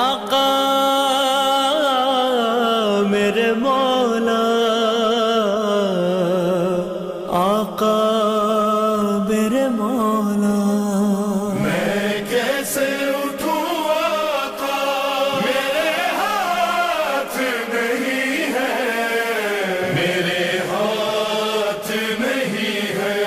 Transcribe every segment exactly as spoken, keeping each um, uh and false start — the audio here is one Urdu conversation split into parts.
آقا میرے مولا، آقا میرے مولا، میں کیسے اٹھوں آقا، میرے ہاتھ نہیں ہے، میرے ہاتھ نہیں ہے،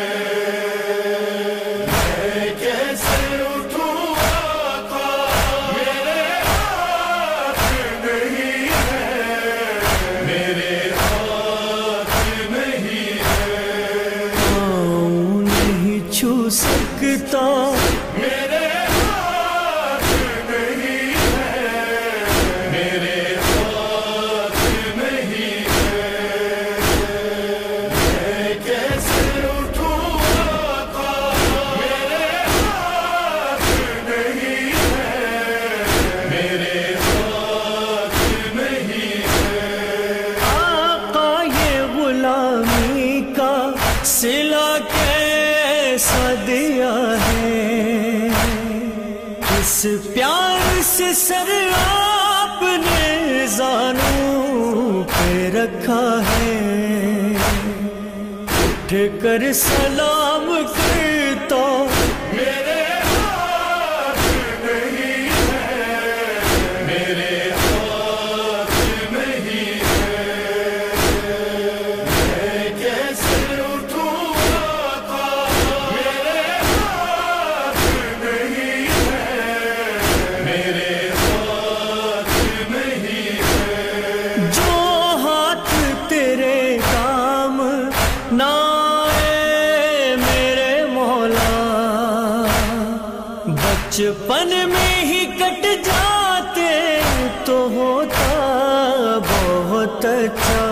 میں کیسے اٹھوں آقا، میرے ہاتھ نہیں ہے، میرے ہاتھ نہیں ہے، پاؤں نہیں چھو سکتا، میرے ہاتھ نہیں ہے، میرے ہاتھ نہیں ہے، میں کیسے اٹھوں آقا، میرے ہاتھ نہیں ہے، میرے ہاتھ نہیں ہے، آقا یہ غلامی کا صلہ کیسا دیا ہے، اس پیار سے سر آپ نے زانوں پہ رکھا ہے، اٹھ کر سلام کرتا، میرے ہاتھ نہیں ہے، میرے ہاتھ نہیں ہے، میں کیسے اٹھوں آقا، میرے ہاتھ نہیں ہے، میرے ہاتھ نہیں ہے، جو ہاتھ تیرے کام نہ آئے میرے مولا، بچپن میں ہی کٹ جاتے تو ہوتا بہت اچھا،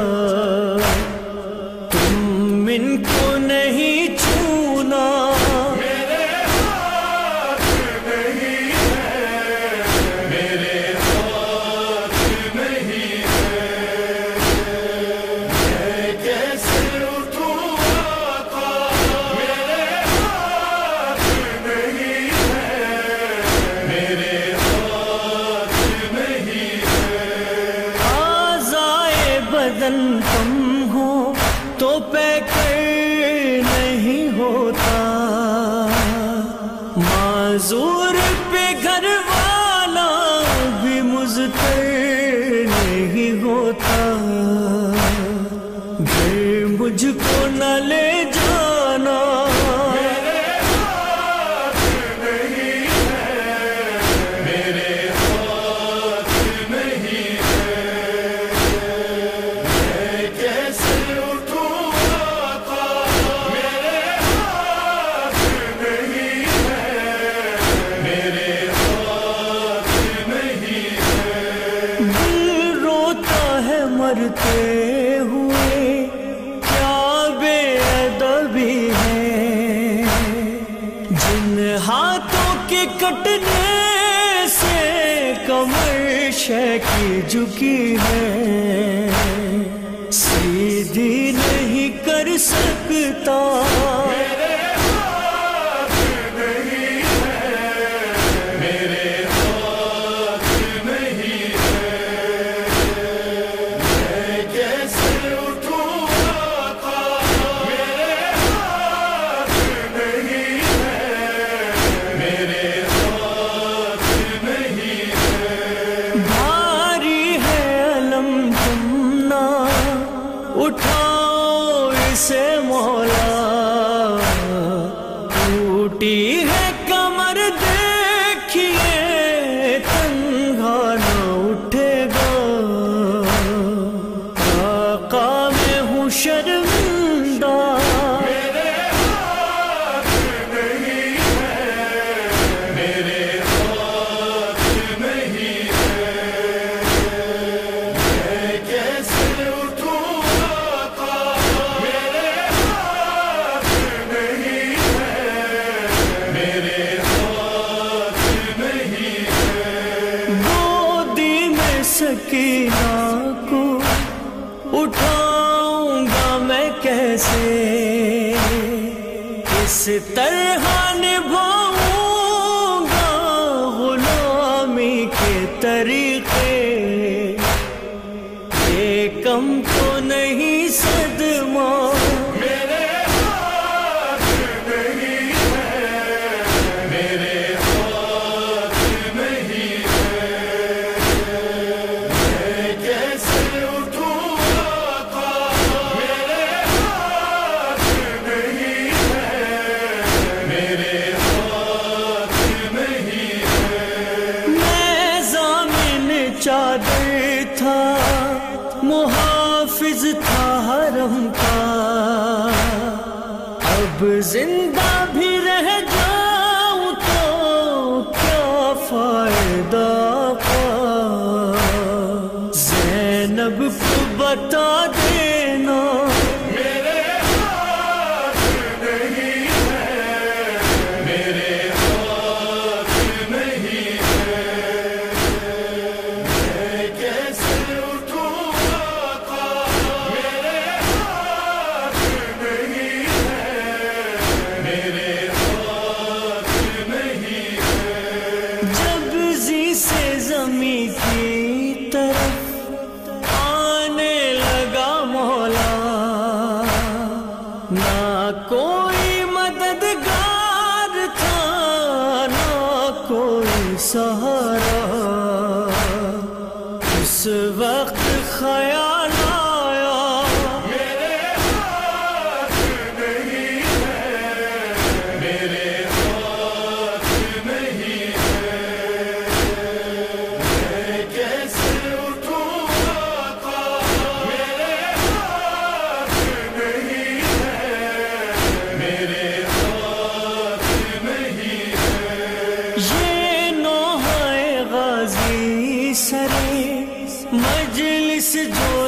تم ان کو نہیں چھونا، میرے ہاتھ نہیں ہے، میرے ہاتھ نہیں ہے، میں کیسے اٹھوں آقا، میرے ہاتھ نہیں ہے، میرے ہاتھ نہیں ہے، آزائے بدن کم ہو تو پیکر نہیں ہوتا، معذور پہ گھر والا بھی مضطر نہیں ہوتا، گھر مجھ کو نہ لے جانا، میرے ہاتھ نہیں ہے، میرے ہاتھ نہیں ہے، میں کیسے اٹھوں آقا، میرے ہاتھ نہیں ہے، میرے ہاتھ نہیں ہے، دل روتا ہے مرتے ہوئے، کیا بے ادبی ہے، جن ہاتھوں کے کٹنے سے کمر شیکی جھکی ہے، سیدھی نہیں کر سکتا، میرے ہاتھ نہیں ہے، میرے ہاتھ نہیں ہے، میں کیسے اٹھوں آقا، میرے ہاتھ نہیں ہے، میرے ہاتھ نہیں ہے، بھاری ہے علم تم نہ اٹھاؤ اسے مولا، ٹوٹی ہے کمر دیکھیے تنہا نہ اٹھے گا، آقا میں ہوں شرمندہ، میرے ہاتھ نہیں ہے، میرے ہاتھ نہیں ہے، میں کیسے اٹھوں آقا، میرے ہاتھ نہیں ہے، میرے ہاتھ نہیں ہے، گودی میں سکینہ کو اٹھاؤں گا میں کیسے، کس طرح نبھاؤں گا غلامی کے طریقے، اب زندہ بھی رہ جاؤں تو کیا فائدہ زینب کو بتا دینا میرے ہاتھ نہیں ہے، میرے ہاتھ نہیں ہے، میں کیسے اٹھوں آقا، میرے ہاتھ نہیں ہے، میرے ہاتھ نہیں ہے۔ جب زی سے زمین کی طرف نہ کوئی مددگار تھا نہ کوئی سہارا، اس وقت خیال آیا میرے ہاتھ نہیں ہے، میرے ہاتھ نہیں ہے، میں کیسے اٹھوں آقا، میرے ہاتھ نہیں ہے، میرے ہاتھ نہیں ہے۔ یہ نوحہ غازی سرے مجلس جو